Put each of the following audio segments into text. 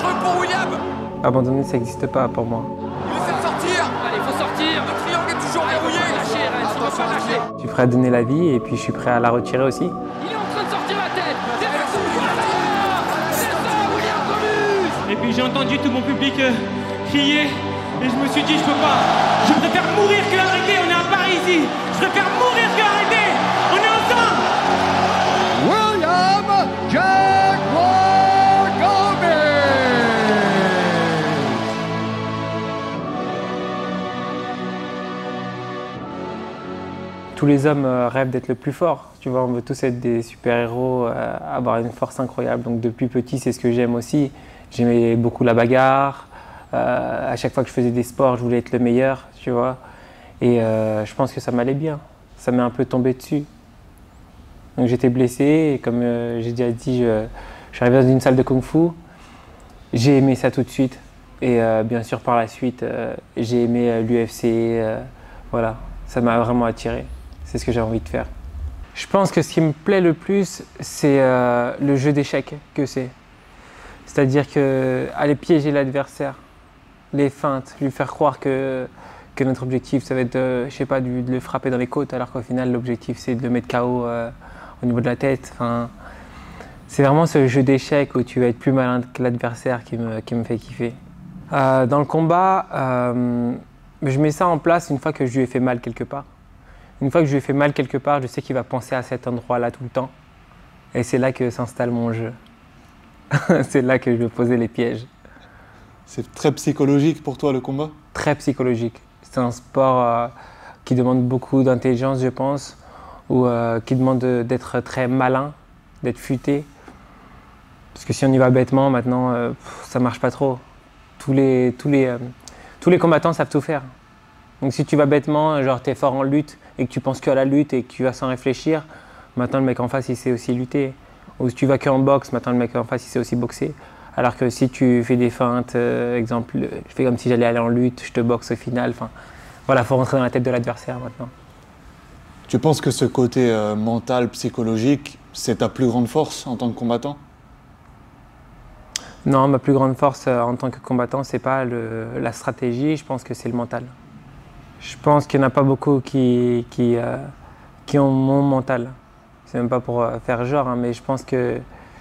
dangereux pour William. Abandonner, ça n'existe pas pour moi. Il essaie de sortir. Allez, faut sortir. Le triangle est toujours verrouillé. Lâcher, reste, il va pas lâcher. Je suis prêt à donner la vie et puis je suis prêt à la retirer aussi. Il est en train de sortir la tête. C'est ça, William Galus. Et puis j'ai entendu tout mon public crier et je me suis dit je peux pas. Je préfère mourir que arrêter, on est à Paris ici. Je préfère mourir que arrêter. On est ensemble. William Jaguar Gomez. Tous les hommes rêvent d'être le plus fort. Tu vois, on veut tous être des super-héros, avoir une force incroyable. Donc depuis petit, c'est ce que j'aime aussi. J'aimais beaucoup la bagarre. À chaque fois que je faisais des sports, je voulais être le meilleur, tu vois. Et je pense que ça m'allait bien. Ça m'est un peu tombé dessus. Donc j'étais blessé et comme j'ai déjà dit, je suis arrivé dans une salle de kung-fu. J'ai aimé ça tout de suite. Et bien sûr, par la suite, j'ai aimé l'UFC. Voilà, ça m'a vraiment attiré. C'est ce que j'ai envie de faire. Je pense que ce qui me plaît le plus, c'est le jeu d'échecs que c'est. C'est-à-dire qu'aller piéger l'adversaire, les feintes, lui faire croire que notre objectif, ça va être, je sais pas, de le frapper dans les côtes, alors qu'au final, l'objectif, c'est de le mettre KO au niveau de la tête. Enfin, c'est vraiment ce jeu d'échecs où tu vas être plus malin que l'adversaire qui me fait kiffer. Dans le combat, je mets ça en place une fois que je lui ai fait mal quelque part. Une fois que je lui ai fait mal quelque part, je sais qu'il va penser à cet endroit-là tout le temps. Et c'est là que s'installe mon jeu. C'est là que je vais poser les pièges. C'est très psychologique pour toi le combat? Très psychologique. C'est un sport qui demande beaucoup d'intelligence, je pense, ou qui demande d'être très malin, d'être futé. Parce que si on y va bêtement, maintenant, ça marche pas trop. Tous les combattants savent tout faire. Donc si tu vas bêtement, genre tu es fort en lutte et que tu penses que à la lutte et que tu vas sans réfléchir, maintenant le mec en face il sait aussi lutter. Ou si tu vas qu'en boxe, maintenant le mec en face il sait aussi boxer. Alors que si tu fais des feintes, exemple, je fais comme si j'allais aller en lutte, je te boxe au final. Enfin, voilà, faut rentrer dans la tête de l'adversaire maintenant. Tu penses que ce côté mental, psychologique, c'est ta plus grande force en tant que combattant? Non, ma plus grande force en tant que combattant, c'est pas la stratégie, je pense que c'est le mental. Je pense qu'il n'y en a pas beaucoup qui ont mon mental. C'est même pas pour faire genre, hein, mais je pense que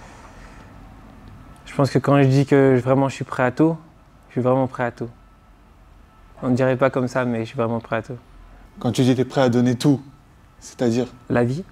quand je dis que vraiment je suis prêt à tout, je suis vraiment prêt à tout. On ne dirait pas comme ça, mais je suis vraiment prêt à tout. Quand tu dis que tu es prêt à donner tout, c'est-à-dire? La vie.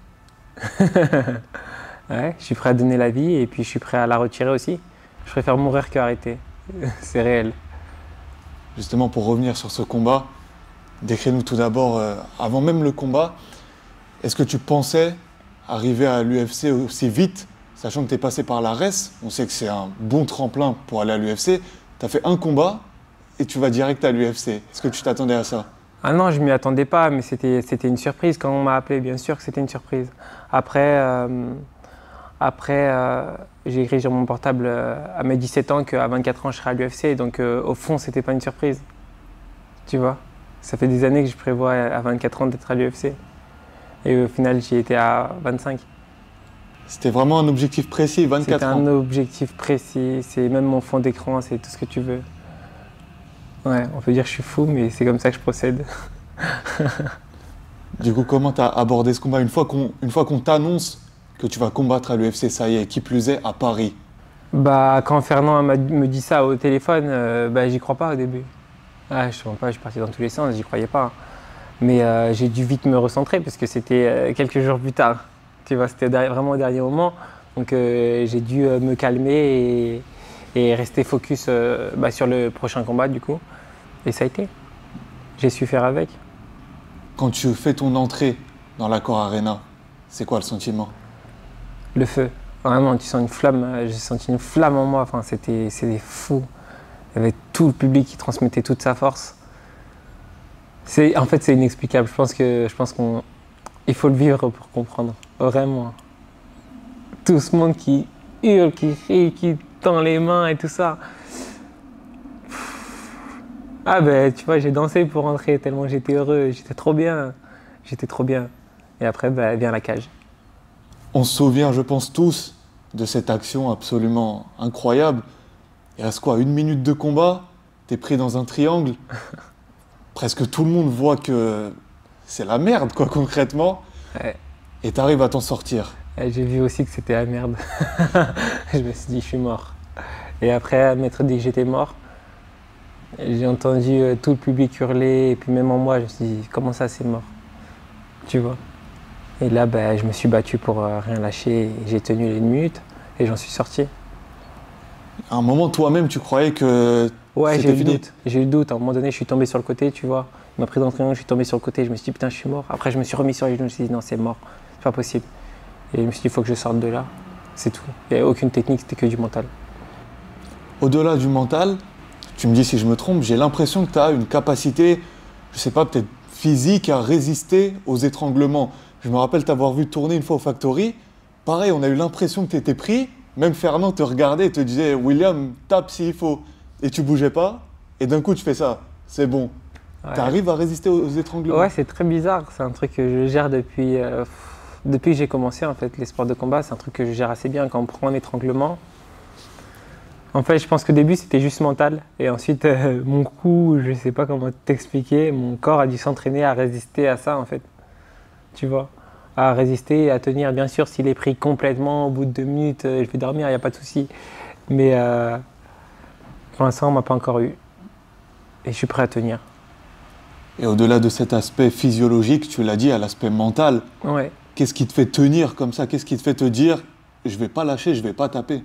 Ouais, je suis prêt à donner la vie et puis je suis prêt à la retirer aussi. Je préfère mourir qu'arrêter. C'est réel. Justement, pour revenir sur ce combat, décris-nous tout d'abord, avant même le combat, est-ce que tu pensais arriver à l'UFC aussi vite, sachant que tu es passé par la RES? On sait que c'est un bon tremplin pour aller à l'UFC. Tu as fait un combat et tu vas direct à l'UFC. Est-ce que tu t'attendais à ça? Ah non, je ne m'y attendais pas, mais c'était une surprise. Quand on m'a appelé, bien sûr que c'était une surprise. Après, j'ai écrit sur mon portable à mes 17 ans qu'à 24 ans, je serais à l'UFC. Donc, au fond, ce n'était pas une surprise. Tu vois? Ça fait des années que je prévois à 24 ans d'être à l'UFC. Et au final, j'y étais à 25. C'était vraiment un objectif précis, 24 ans? C'était un objectif précis. C'est même mon fond d'écran, c'est tout ce que tu veux. Ouais, on peut dire que je suis fou, mais c'est comme ça que je procède. Du coup, comment tu as abordé ce combat une fois qu'on t'annonce que tu vas combattre à l'UFC, ça y est, qui plus est, à Paris? Bah, quand Fernand me dit ça au téléphone, j'y crois pas au début. Ah, je ne pas, je suis parti dans tous les sens, j'y croyais pas. Mais j'ai dû vite me recentrer parce que c'était quelques jours plus tard. Tu vois, c'était vraiment au dernier moment. Donc j'ai dû me calmer et rester focus sur le prochain combat du coup. Et ça a été. J'ai su faire avec. Quand tu fais ton entrée dans l'Accor Arena, c'est quoi le sentiment? Le feu. Vraiment, tu sens une flamme. J'ai senti une flamme en moi. Enfin, c'était fou. Il y avait tout le public qui transmettait toute sa force. En fait, c'est inexplicable. Je pense qu'il faut le vivre pour comprendre. Vraiment. Tout ce monde qui hurle, qui crie, qui tend les mains et tout ça. Ah ben, tu vois, j'ai dansé pour rentrer tellement j'étais heureux. J'étais trop bien. J'étais trop bien. Et après, vient la cage. On se souvient, je pense tous, de cette action absolument incroyable. Il reste quoi, 1 minute de combat, tu es pris dans un triangle. Presque tout le monde voit que c'est la merde, quoi, concrètement. Ouais. Et tu arrives à t'en sortir. Et j'ai vu aussi que c'était la merde. Je me suis dit, je suis mort. Et après, m'être dit que j'étais mort, j'ai entendu tout le public hurler. Et puis même en moi, je me suis dit, comment ça, c'est mort? Tu vois? Et là, ben, je me suis battu pour rien lâcher. J'ai tenu les 1 minute et j'en suis sorti. À un moment, toi-même, tu croyais que Ouais, j'ai c'était eu le fini. doute. J'ai eu le doute. À un moment donné, je suis tombé sur le côté, tu vois. Il m'a pris dans le triangle, je suis tombé sur le côté. Je me suis dit, putain, je suis mort. Après, je me suis remis sur les genoux. Je me suis dit, non, c'est mort. C'est pas possible. Et je me suis dit, il faut que je sorte de là. C'est tout. Il n'y avait aucune technique, c'était que du mental. Au-delà du mental, tu me dis si je me trompe, j'ai l'impression que tu as une capacité, je sais pas, peut-être physique à résister aux étranglements. Je me rappelle t'avoir vu tourner une fois au Factory. Pareil, on a eu l'impression que tu étais pris. Même Fernand te regardait et te disait, William, tape s'il faut. Et tu bougeais pas. Et d'un coup, tu fais ça. C'est bon. Ouais. Tu arrives à résister aux étranglements. Ouais, c'est très bizarre. C'est un truc que je gère depuis que j'ai commencé, en fait. Les sports de combat, c'est un truc que je gère assez bien. Quand on prend un étranglement, en fait, je pense qu'au début, c'était juste mental. Et ensuite, mon cou, je sais pas comment t'expliquer, mon corps a dû s'entraîner à résister à ça, en fait. Tu vois? À résister et à tenir. Bien sûr, s'il est pris complètement, au bout de 2 minutes, je vais dormir, il n'y a pas de souci. Mais pour l'instant, on m'a pas encore eu. Et je suis prêt à tenir. Et au-delà de cet aspect physiologique, tu l'as dit, à l'aspect mental, Ouais. qu'est-ce qui te fait tenir comme ça? Qu'est-ce qui te fait te dire, je vais pas lâcher, je vais pas taper?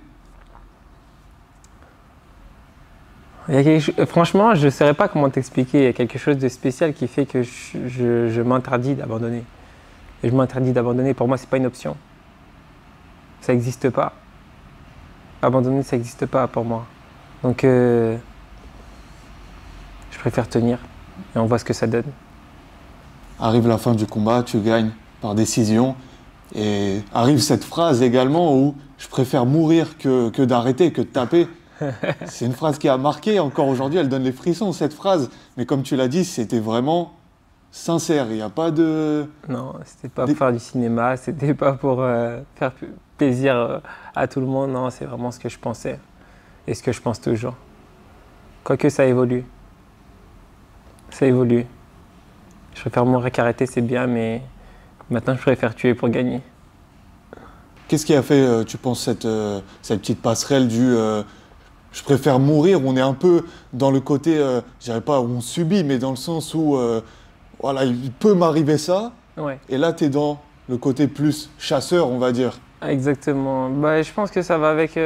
Franchement, je ne saurais pas comment t'expliquer. Il y a quelque chose de spécial qui fait que je m'interdis d'abandonner. Et je m'interdis d'abandonner. Pour moi, ce n'est pas une option. Ça n'existe pas. Abandonner, ça n'existe pas pour moi. Donc, je préfère tenir. Et on voit ce que ça donne. Arrive la fin du combat, tu gagnes par décision. Et arrive cette phrase également où je préfère mourir que d'arrêter, que de taper. C'est une phrase qui a marqué, encore aujourd'hui, elle donne les frissons, cette phrase. Mais comme tu l'as dit, c'était vraiment sincère, il n'y a pas de... Non, c'était pas pour faire du cinéma, c'était pas pour faire plaisir à tout le monde. Non, c'est vraiment ce que je pensais et ce que je pense toujours. Quoique ça évolue. Ça évolue. Je préfère mourir qu'arrêter, c'est bien, mais maintenant je préfère tuer pour gagner. Qu'est-ce qui a fait, tu penses, cette petite passerelle du je préfère mourir? On est un peu dans le côté, je dirais pas où on subit, mais dans le sens où voilà, il peut m'arriver ça. Ouais. Et là, tu es dans le côté plus chasseur, on va dire. Exactement. Bah, je pense que ça va avec,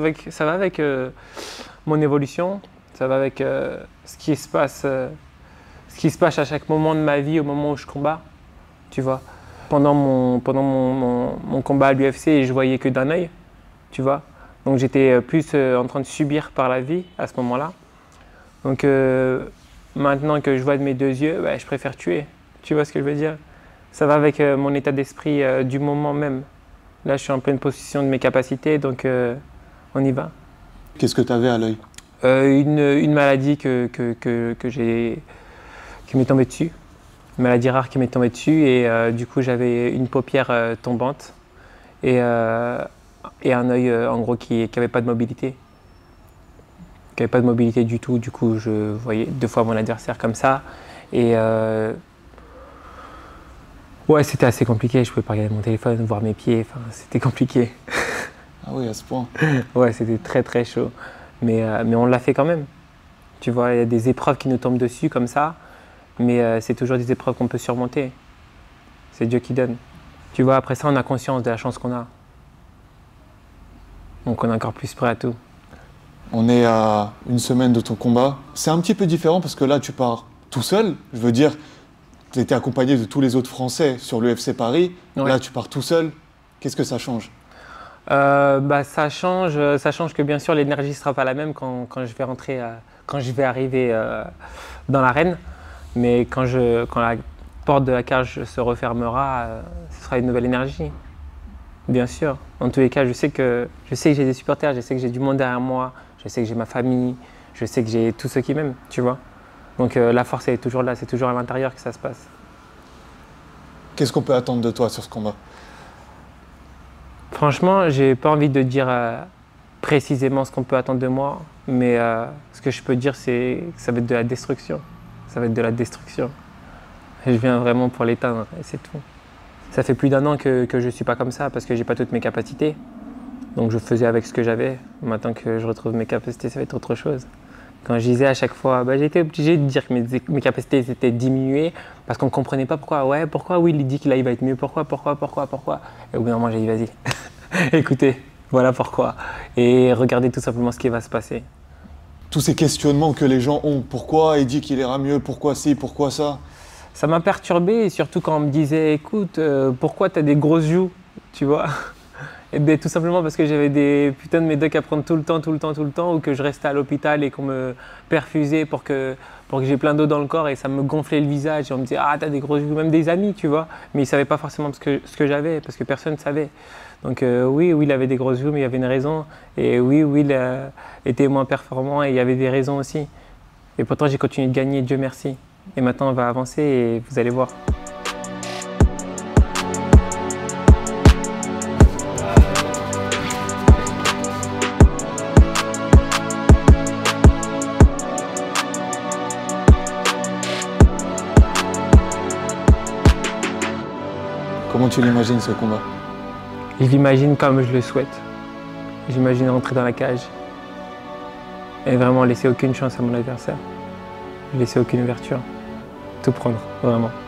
mon évolution, ça va avec ce qui se passe à chaque moment de ma vie, au moment où je combats, tu vois. Pendant mon combat à l'UFC, je voyais que d'un œil, tu vois. Donc j'étais plus en train de subir par la vie à ce moment-là. Donc maintenant que je vois de mes 2 yeux, bah, je préfère tuer. Tu vois ce que je veux dire? Ça va avec mon état d'esprit du moment même. Là, je suis en pleine possession de mes capacités, donc on y va. Qu'est-ce que tu avais à l'œil? Une maladie qui m'est tombée dessus. Une maladie rare qui m'est tombée dessus et du coup, j'avais une paupière tombante et un œil en gros qui n'avait pas de mobilité. Qui n'avait pas de mobilité du tout. Du coup, je voyais 2 fois mon adversaire comme ça. Et ouais, c'était assez compliqué. Je ne pouvais pas regarder mon téléphone, voir mes pieds. Enfin, c'était compliqué. Ah oui, à ce point. Ouais, c'était très très chaud. Mais on l'a fait quand même. Tu vois, il y a des épreuves qui nous tombent dessus comme ça. Mais c'est toujours des épreuves qu'on peut surmonter. C'est Dieu qui donne. Tu vois, après ça, on a conscience de la chance qu'on a. Donc on est encore plus prêt à tout. On est à 1 semaine de ton combat. C'est un petit peu différent parce que là, tu pars tout seul. Je veux dire, tu étais accompagné de tous les autres Français sur l'UFC Paris. Ouais. Là, tu pars tout seul. Qu'est-ce que ça change? Bah, ça change que bien sûr l'énergie ne sera pas la même quand je vais rentrer, quand je vais arriver dans l'arène. Mais quand la porte de la cage se refermera, ce sera une nouvelle énergie. Bien sûr. En tous les cas, je sais que j'ai des supporters, je sais que j'ai du monde derrière moi, je sais que j'ai ma famille, je sais que j'ai tous ceux qui m'aiment, tu vois. Donc la force elle est toujours là, c'est toujours à l'intérieur que ça se passe. Qu'est-ce qu'on peut attendre de toi sur ce combat? Franchement, j'ai pas envie de dire précisément ce qu'on peut attendre de moi. Mais ce que je peux dire, c'est que ça va être de la destruction. Ça va être de la destruction. Et je viens vraiment pour l'éteindre, et c'est tout. Ça fait plus d'1 an que je ne suis pas comme ça, parce que j'ai pas toutes mes capacités. Donc je faisais avec ce que j'avais. Maintenant que je retrouve mes capacités, ça va être autre chose. Quand je disais à chaque fois, j'ai été obligé de dire que mes capacités étaient diminuées, parce qu'on ne comprenait pas pourquoi. Ouais, pourquoi Will il dit qu'il va être mieux, pourquoi. Et au bout d'un moment, j'ai dit, vas-y, écoutez, voilà pourquoi. Et regardez tout simplement ce qui va se passer. Tous ces questionnements que les gens ont, pourquoi il dit qu'il ira mieux, pourquoi ci, pourquoi ça? Ça m'a perturbé, et surtout quand on me disait, écoute, pourquoi tu as des grosses joues, tu vois? Et bien, tout simplement parce que j'avais des putains de médocs à prendre tout le temps, ou que je restais à l'hôpital et qu'on me perfusait pour que j'ai plein d'eau dans le corps, et ça me gonflait le visage, et on me disait, ah, t'as des grosses joues, même des amis, tu vois, mais ils ne savaient pas forcément ce que j'avais, parce que personne ne savait. Donc oui, il avait des grosses joues, mais il y avait une raison, et oui, il était moins performant, et il y avait des raisons aussi. Et pourtant, j'ai continué de gagner, Dieu merci. Et maintenant, on va avancer, et vous allez voir. Comment tu l'imagines ce combat? Je l'imagine comme je le souhaite. J'imagine rentrer dans la cage et vraiment laisser aucune chance à mon adversaire. Laisser aucune ouverture. Tout prendre, vraiment.